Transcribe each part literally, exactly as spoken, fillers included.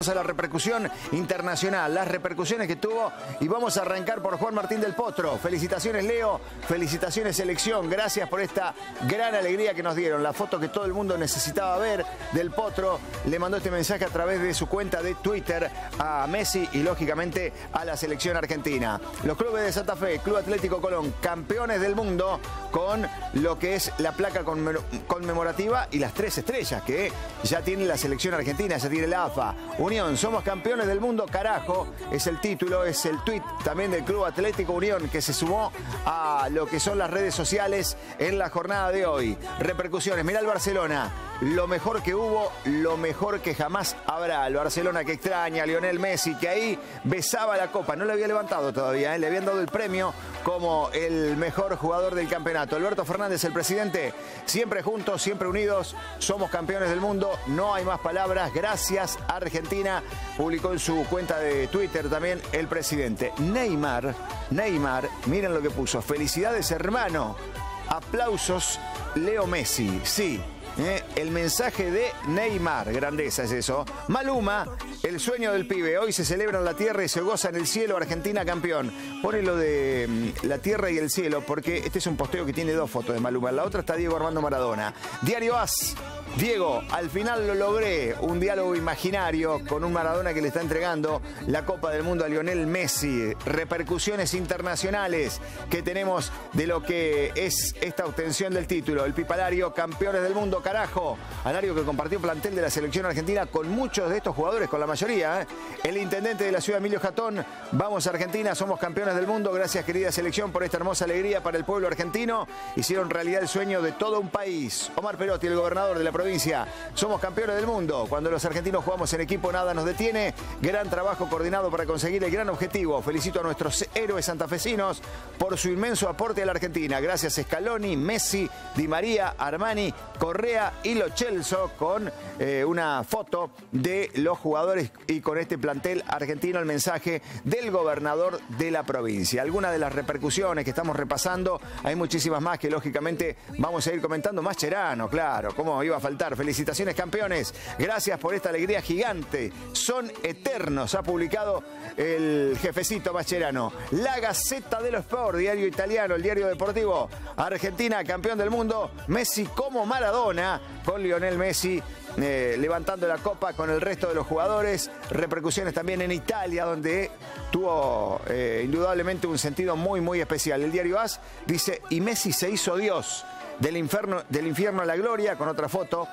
A la repercusión internacional, las repercusiones que tuvo, y vamos a arrancar por Juan Martín del Potro. Felicitaciones, Leo, felicitaciones, selección, gracias por esta gran alegría que nos dieron. La foto que todo el mundo necesitaba ver del Potro, le mandó este mensaje a través de su cuenta de Twitter a Messi y lógicamente a la selección argentina. Los clubes de Santa Fe, Club Atlético Colón, campeones del mundo con lo que es la placa conmemorativa y las tres estrellas que ya tiene la selección argentina, ya tiene la A F A. Unión, somos campeones del mundo, carajo, es el título, es el tuit también del Club Atlético Unión que se sumó a lo que son las redes sociales en la jornada de hoy. Repercusiones, mirá el Barcelona, lo mejor que hubo, lo mejor que jamás habrá. El Barcelona que extraña a Lionel Messi, que ahí besaba la copa, no le había levantado todavía, ¿eh? Le habían dado el premio como el mejor jugador del campeonato. Alberto Fernández, el presidente, siempre juntos, siempre unidos, somos campeones del mundo, no hay más palabras, gracias Argentina, publicó en su cuenta de Twitter también el presidente. Neymar, Neymar, miren lo que puso, felicidades hermano, aplausos Leo Messi, sí. ¿Eh? El mensaje de Neymar, grandeza es eso. Maluma, el sueño del pibe. Hoy se celebra en la tierra y se goza en el cielo. Argentina campeón. Pone lo de mm, la tierra y el cielo porque este es un posteo que tiene dos fotos de Maluma. En la otra está Diego Armando Maradona. Diario As. Diego, al final lo logré, un diálogo imaginario con un Maradona que le está entregando la Copa del Mundo a Lionel Messi. Repercusiones internacionales que tenemos de lo que es esta obtención del título. El Pipalario, campeones del mundo, carajo. Alario que compartió plantel de la selección argentina con muchos de estos jugadores, con la mayoría. ¿eh? El intendente de la ciudad, Emilio Jatón, vamos a Argentina, somos campeones del mundo. Gracias, querida selección, por esta hermosa alegría para el pueblo argentino. Hicieron realidad el sueño de todo un país. Omar Perotti, el gobernador de la provincia. Somos campeones del mundo. Cuando los argentinos jugamos en equipo, nada nos detiene. Gran trabajo coordinado para conseguir el gran objetivo. Felicito a nuestros héroes santafesinos por su inmenso aporte a la Argentina. Gracias Scaloni, Messi, Di María, Armani, Correa y Lo Celso, con eh, una foto de los jugadores y con este plantel argentino. El mensaje del gobernador de la provincia. Algunas de las repercusiones que estamos repasando, hay muchísimas más que lógicamente vamos a ir comentando. Mascherano, claro, cómo iba a faltar. Felicitaciones campeones, gracias por esta alegría gigante, son eternos, ha publicado el jefecito Mascherano. La Gazzetta dello Sport, diario italiano, el diario deportivo. Argentina campeón del mundo, Messi como Maradona, con Lionel Messi eh, levantando la copa con el resto de los jugadores. Repercusiones también en Italia, donde tuvo eh, indudablemente un sentido muy muy especial. El diario As dice, y Messi se hizo Dios. Del infierno, del infierno a la gloria, con otra foto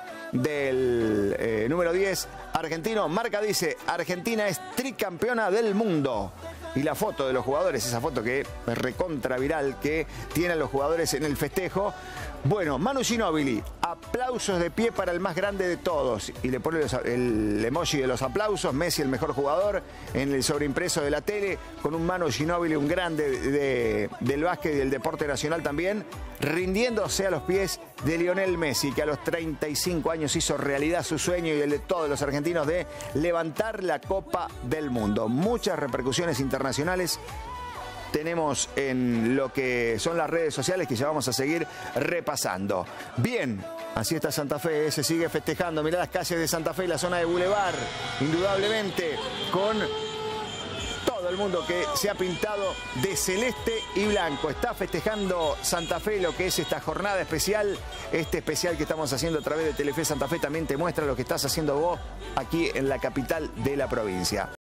del eh, número diez, argentino. Marca dice, Argentina es tricampeona del mundo. Y la foto de los jugadores, esa foto que es recontra viral que tienen los jugadores en el festejo. Bueno, Manu Ginóbili, aplausos de pie para el más grande de todos. Y le pone los, el emoji de los aplausos, Messi el mejor jugador, en el sobreimpreso de la tele, con un Manu Ginóbili, un grande de, de, del básquet y del deporte nacional también, rindiéndose a los pies de Lionel Messi, que a los treinta y cinco años hizo realidad su sueño y el de todos los argentinos de levantar la Copa del Mundo. Muchas repercusiones internacionales tenemos en lo que son las redes sociales que ya vamos a seguir repasando. Bien, así está Santa Fe, se sigue festejando. Mirá las calles de Santa Fe, la zona de Boulevard, indudablemente, con todo el mundo que se ha pintado de celeste y blanco. Está festejando Santa Fe lo que es esta jornada especial. Este especial que estamos haciendo a través de Telefe Santa Fe también te muestra lo que estás haciendo vos aquí en la capital de la provincia.